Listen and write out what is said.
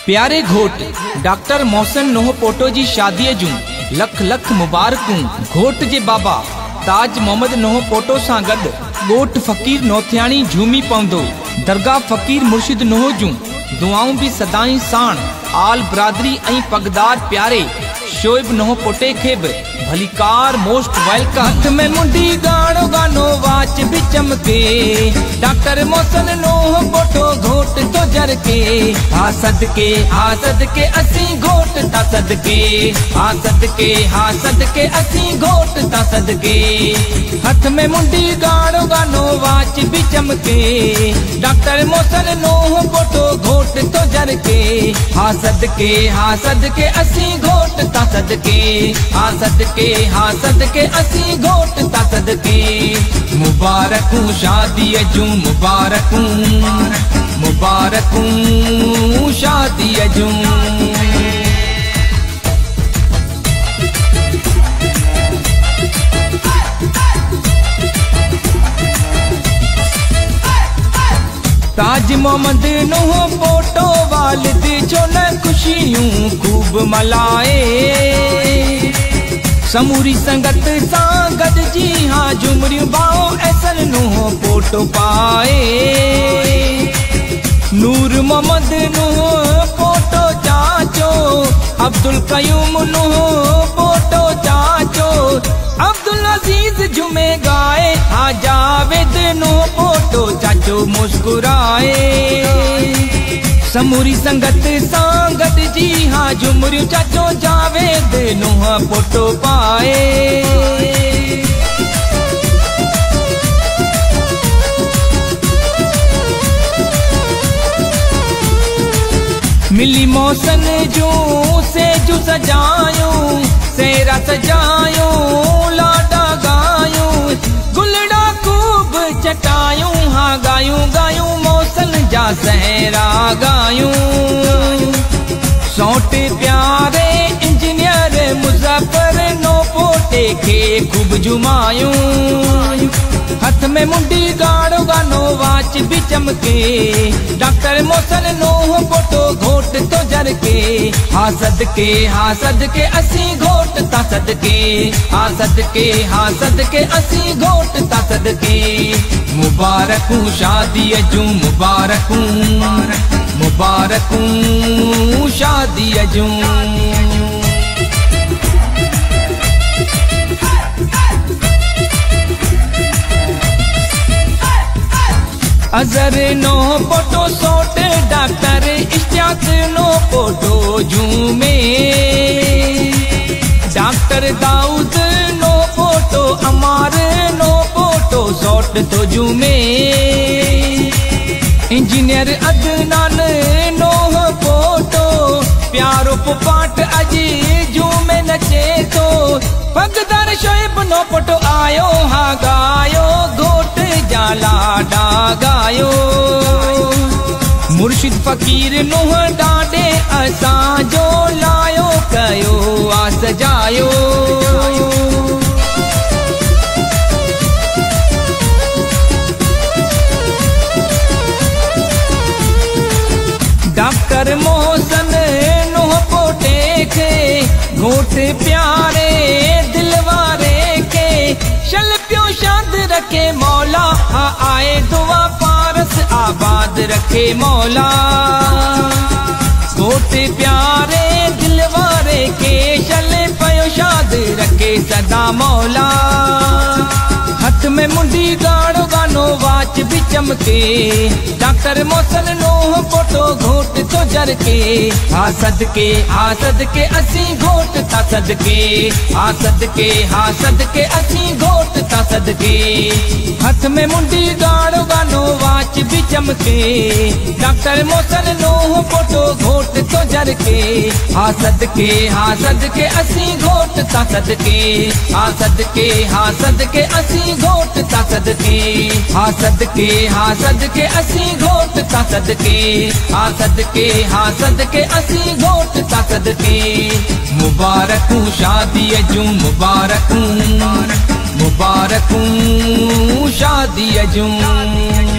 प्यारे घोट डॉक्टर मोहसिन नोह पोटो जी शादी जूं लख लख मुबारकूं। घोट जे बाबा ताज मोहम्मद नोह पोटो सां गॾु ॻोठ फ़कीर नौथियाणी झूमी पवंदो। दरगाह फ़कीर मुर्शिद नोह जूं दुआऊं भी सदाई साण आल बिरादरी ऐं पगदार प्यारे शोएब नोह पोटे खे भी भलीकार मोस्ट वेलकम। हथ में मुंडी गानो गानो वाच भी चमके डॉक्टर मोहसिन नोह पोटो घोट तो जर के हा सदके असी घोट ता सदके हा सदके असी घोट ता सदके। हथ में मुंडी गानो गानो वाच भी चमके डॉक्टर मोहसिन नोह पोटो घोट तो जर के हा सदके असी घोट ता सदके हा सदके असी घोट ता सदके। मुबारकूं शादीअ जूं मुबारकूं शादीअ जूं। ताज मोहम्मद नोह पोटो वालिद जो न खुशियूं खूब मलाए। समूरी संगत सां गॾिजी हाँ झुमरियूं बाओ ऐसन नोह पोटो पाए। नूर मोहम्मद नोह पोटो चाचो अब्दुल कयूम नोह पोटो चाचो अब्दुल अजीज झुमे गाए हाँ जावेद नोह पोटो चाचो मुस्कुराए। समूरी संगत सां गॾिजी हाँ झुमरियूं चाचो जावेद नोह पोटो पाए। मिली मोहसिन जूं से जूं सजायूं सेरा सजायूं लाडा गायूं गुलड़ा खूब चटायूं हाँ गायूं गायूं मोहसिन जा सहरा गायूं। सौट प्यारे इंजीनियर मुज़फ्फर नोह पोटे खे खूब जुमायूं। हथ में मुंडी गाड़ो गानो वाच भी चमके डॉक्टर मोहसिन नोह पोटो घोट तो जर के हा सदके असी घोट ता सदके हा सदके असी घोट ता सदके। मुबारकूं शादीअ जूं मुबारकूं शादीअ जूं। अजर नोह पोटो सोट डॉक्टर इश्तियाक नोह पोटो झूमे। डॉक्टर दाऊद नोह पोटो अमार नोह पोटो सोट तो झूमे। इंजीनियर अदनान नोह पोटो प्यारो पुपाट अजी झूमे नचे तो पगदार शोएब नोह पोटो आयो हाँ गायो घोट जाला गायो। मुर्शिद फकीर नोह डाडे असां जो लायो कयो आ सजायो। डॉक्टर मोहसिन नोह पोटे खे घोट प्यारे दिलवारे के शल पियो शाद रखे मौला हाँ आए दुआ पारस आबाद रखे मौला। घोट प्यारे दिलवारे के शल पियो शाद रखे सदा मौला। हथ में मुंडी गाड़ो गानो वाच भी चमके डॉक्टर मोहसिन नोह पोटो घोट तो जर के हा सदके असी घोट ता सदके हा सदके असी घोट ता सदके। हथ में मुंडी गाड़ो गानो वाच भी चमके डॉक्टर मोहसिन नोह पोटो घोट तो जर के हा सदके असी घोट ता सदके हा सदके असी घोट ता सदके हा सदके असी घोट ता सदके हा सदके असी घोट ता सदके। मुबारकूं शादीअ जूं मुबारकूं शादीअ जूं।